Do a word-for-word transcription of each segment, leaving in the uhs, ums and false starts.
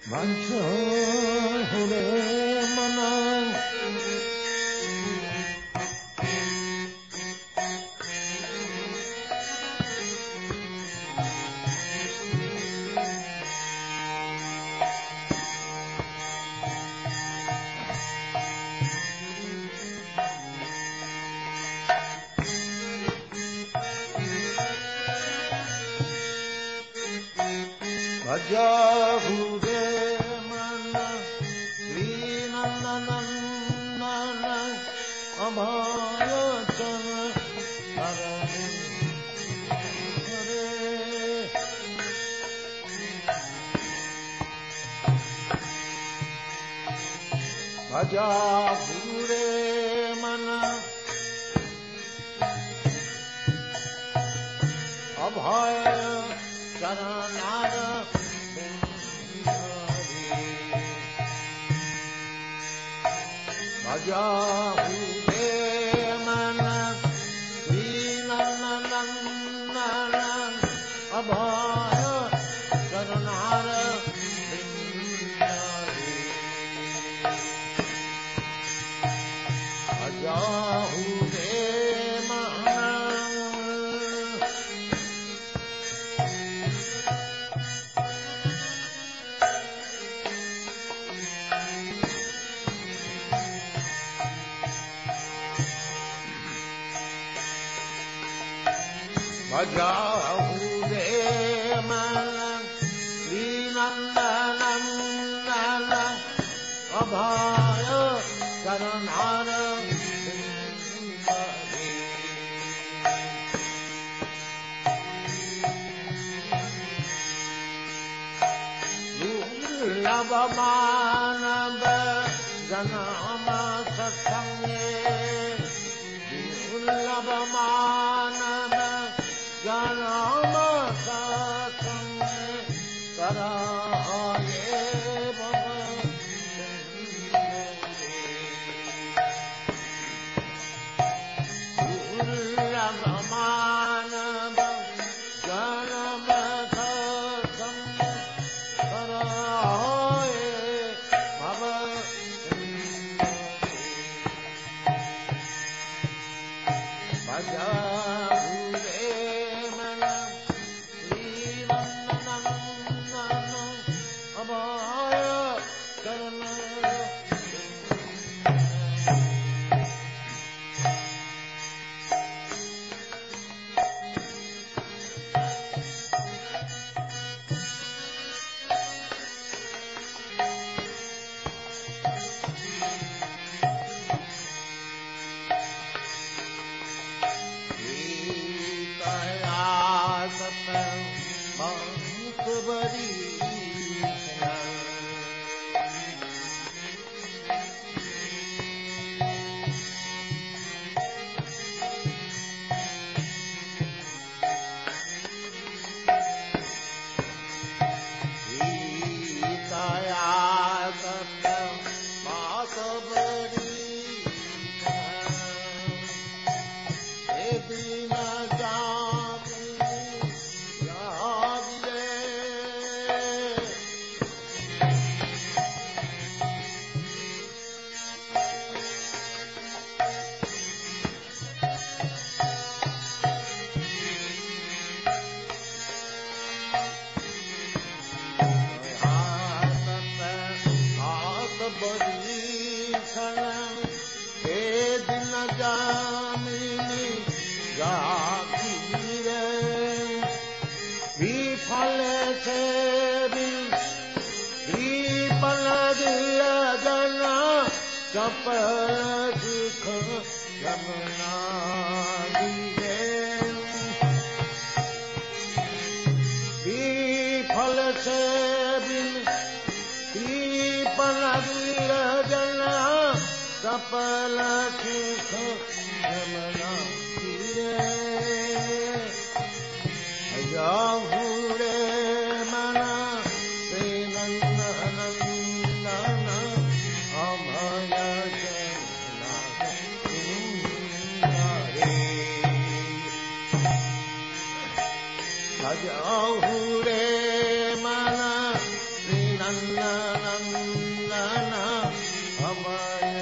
만천후래 만왕 가자후래 만나 리난나난나난 아마야잖아 사랑은 그래 가자후래 만나 아마야잖아 나는 가자후래 만나 리난나난나난 아바야 자라나라 가자후래 만나 가자후래 만나 리난나난나난 아바야 자라나라 누르라바마나바 자나마 사상에 누르라바마나바 자나마 사상에 사랑에 바바 누르라바마나바 자나마 사상에 사랑에 바바 가자후래 만나 리난나난나난 아바야 자라나라 가자후래 만나 리난나난나난 아마야 자라나라 가자후래 만나 नंदन अभय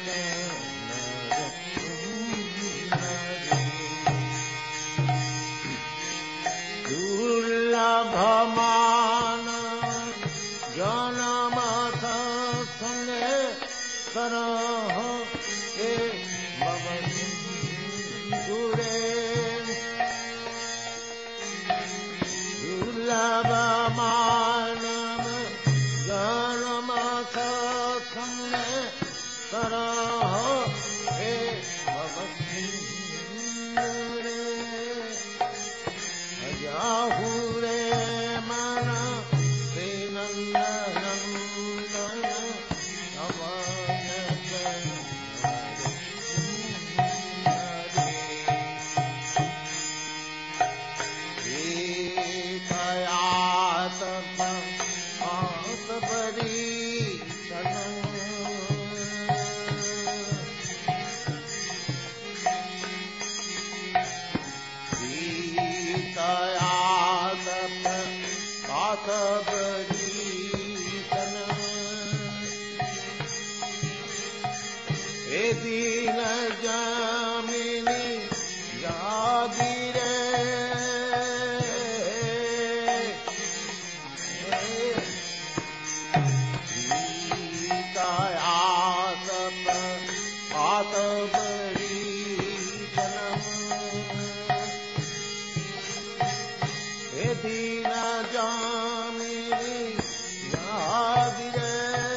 दुर्लभमान जनमथ संगे करह हे दुरे दुर्लभमान जनमथ संगे करह हे जाहू रे मन श्री नंदन अमन सीतयात पात बरी हे दीन जामिनी यादी रे सीतायात पात बड़ी हे दीन जामिनी यादी रे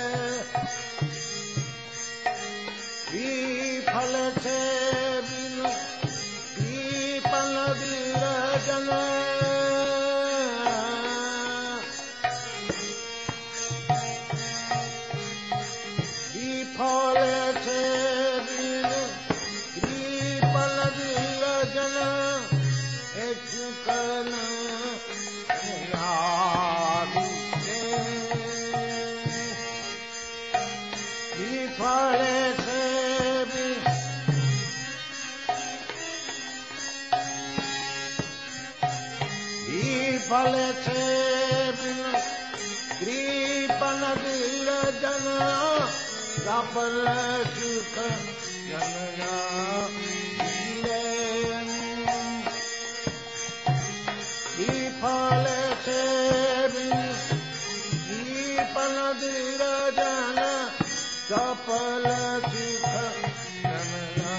विफल छे बिनु विफल विरजन विफल छे बिनु विफल विरजन एक कन विफल फल छे बिनु कृपन विरजन सफल सुख जनना विफल छे बिनु कृपन विरजन सफल सुख जनना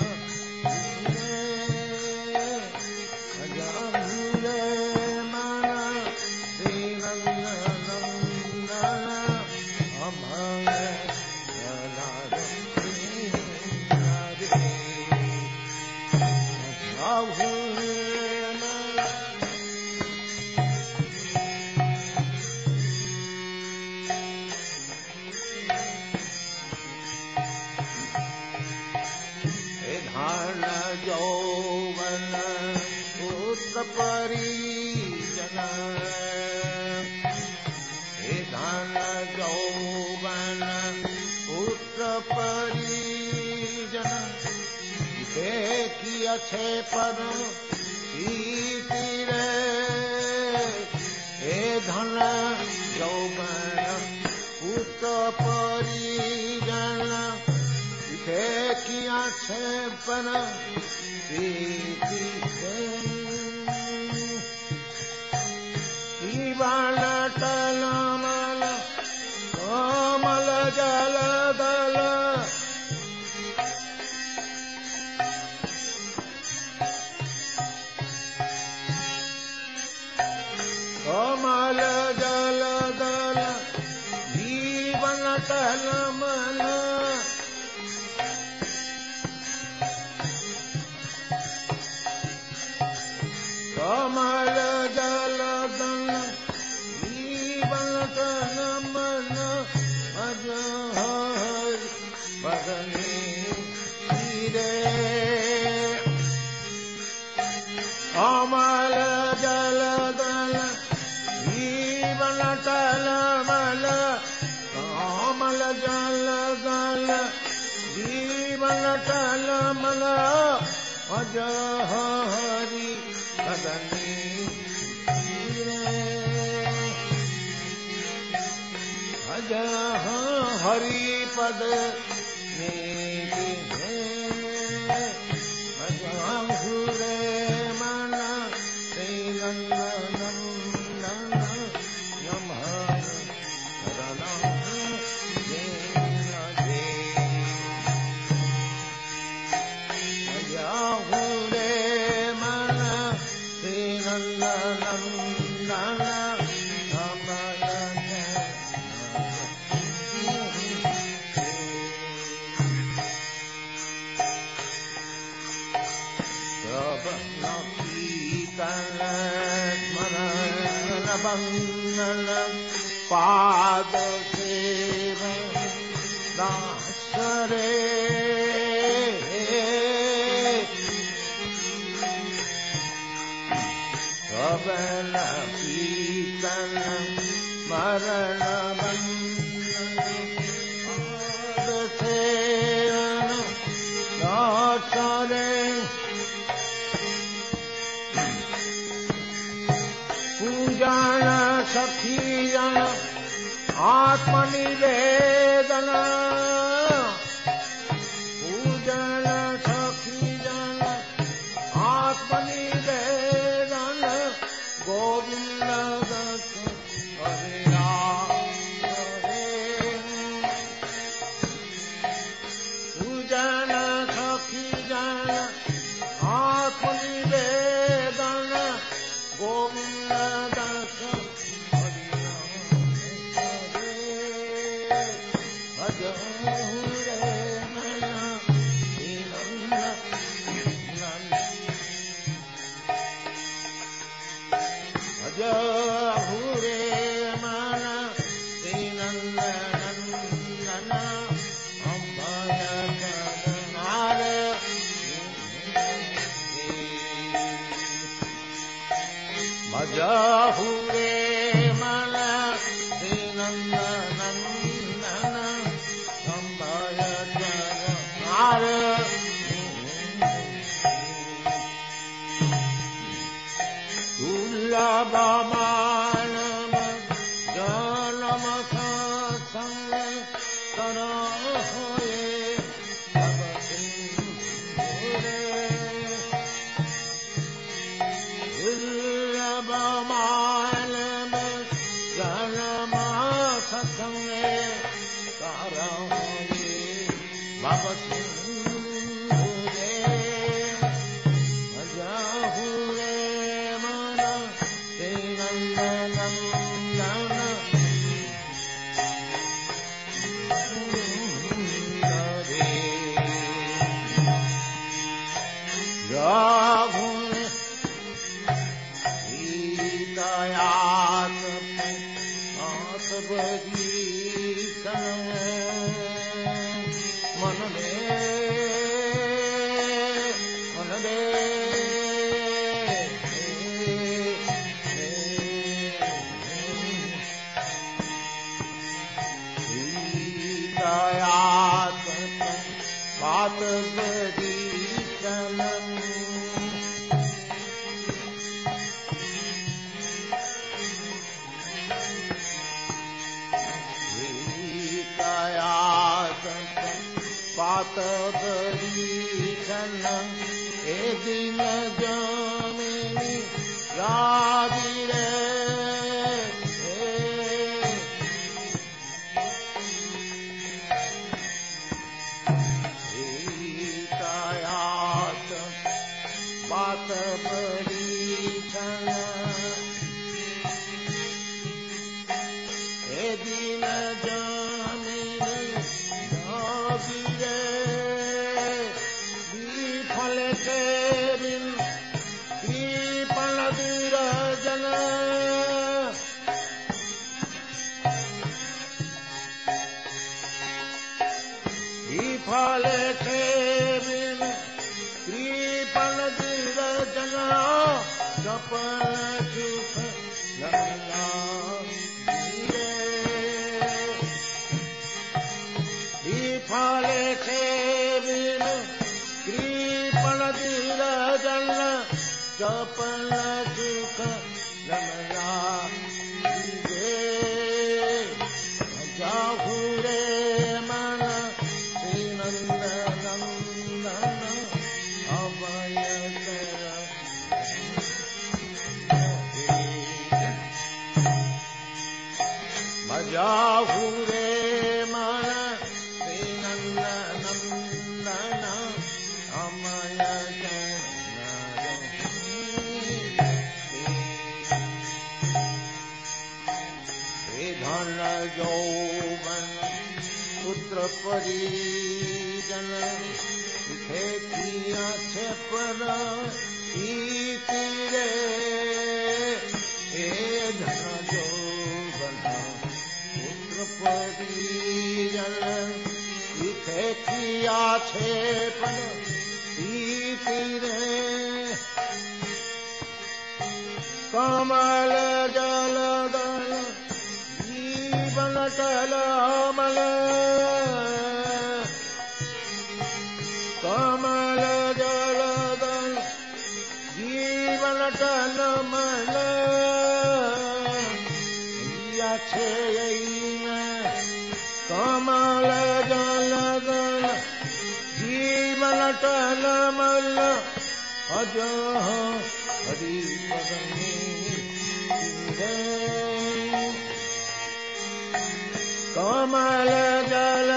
परिजन हे धन यौवन पुत्र परिजन देखिए छे पर प्रीति रे हे धन यौवन पुत्र परिजन देखिए छे पर प्रीति रे जीवन टलमल कोमल जल दल कोमल जल दल जीवन टलमल कोमल जल दल मन अज बदनी रे कोमल जल दल जीवन टलमल कोमल जल दल जीवन टलमल अज हरि बदनी हरिपद नीति मधुरे मन श्री नंदनंदन यम मधुरे मन श्री नंदनंदन बंदन पाद सेवन दासरे कबल पीतन मरण बंदन पाद सेवन दासरे पूजन सखी जन आत्मनिवेदन पूजन सखी जन आत्मनिवेदन गोविंद दत्त हरे पूजन सखी जन आत्मनिवेदन Govind hure mana dinandanandana sambhaya jaganare dullabhamanam janama satsanga tarahoye bhavatin दुर्लभमानम जनमा सत्संगे कारहोये भवसिंधुरे भजाहुरे मन श्रीनंदनंदन सुंदरे जाहुरे मन में मन में सीतायात बात बड़ी चलन बात बरीशन ए दिन जामिनी यादी रे सीतायात बात बरीशन ए दिन फले के बिन कृपल दिरजना जपल सुख लला फले के बिन कृपल दिरजना जपल सुख लला जाहुरे जाहु रे मन श्री नंद नंदन अमय धन यौवन पुत्र परिजन लिखे किया छे पर इति रे हे धन यौवन पुत्र परिजन लिखे किया छे पर इति रे कमल जल दल जीवन कलमल कमल जल दल जीवन कलमल छे कमल जल दल जीवन कलमल अज हरि कमल जल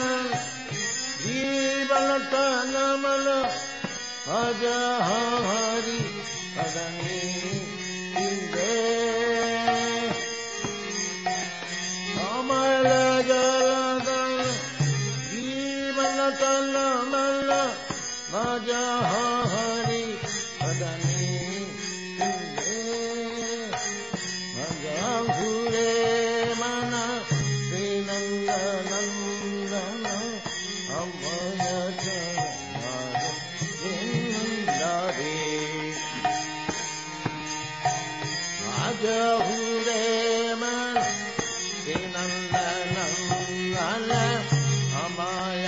जीवन कलमल अज हरि पदनी कमल जल जीवन कलमल अज हरि पदनी घूरे मन श्री नंद नंदन अमय रे आज घूरे मन श्री नंद नंदन अमय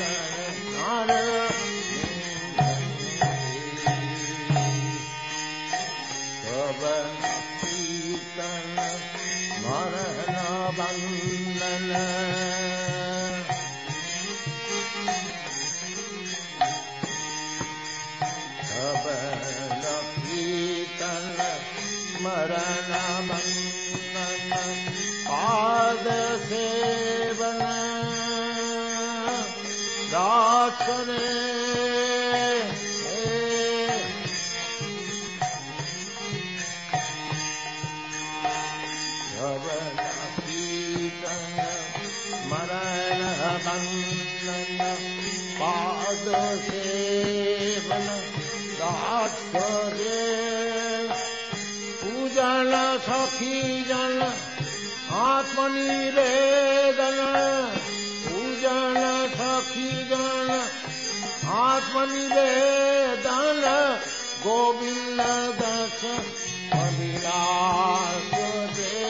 मरण बंदन कीर्तन मरण बंदन पाद सेवन दासने मरण बंदन पाद सेवन दास पूजन सखी जन आत्मनिवेदन पूजन सखी जन आत्मनिवेदन गोविंद दस अभिलाष दे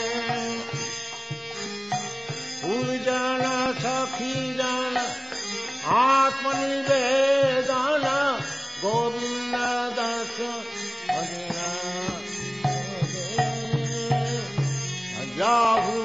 पूजन सखी जन आत्मनिवेदन गोविंद दस अभिलाष दे जाहु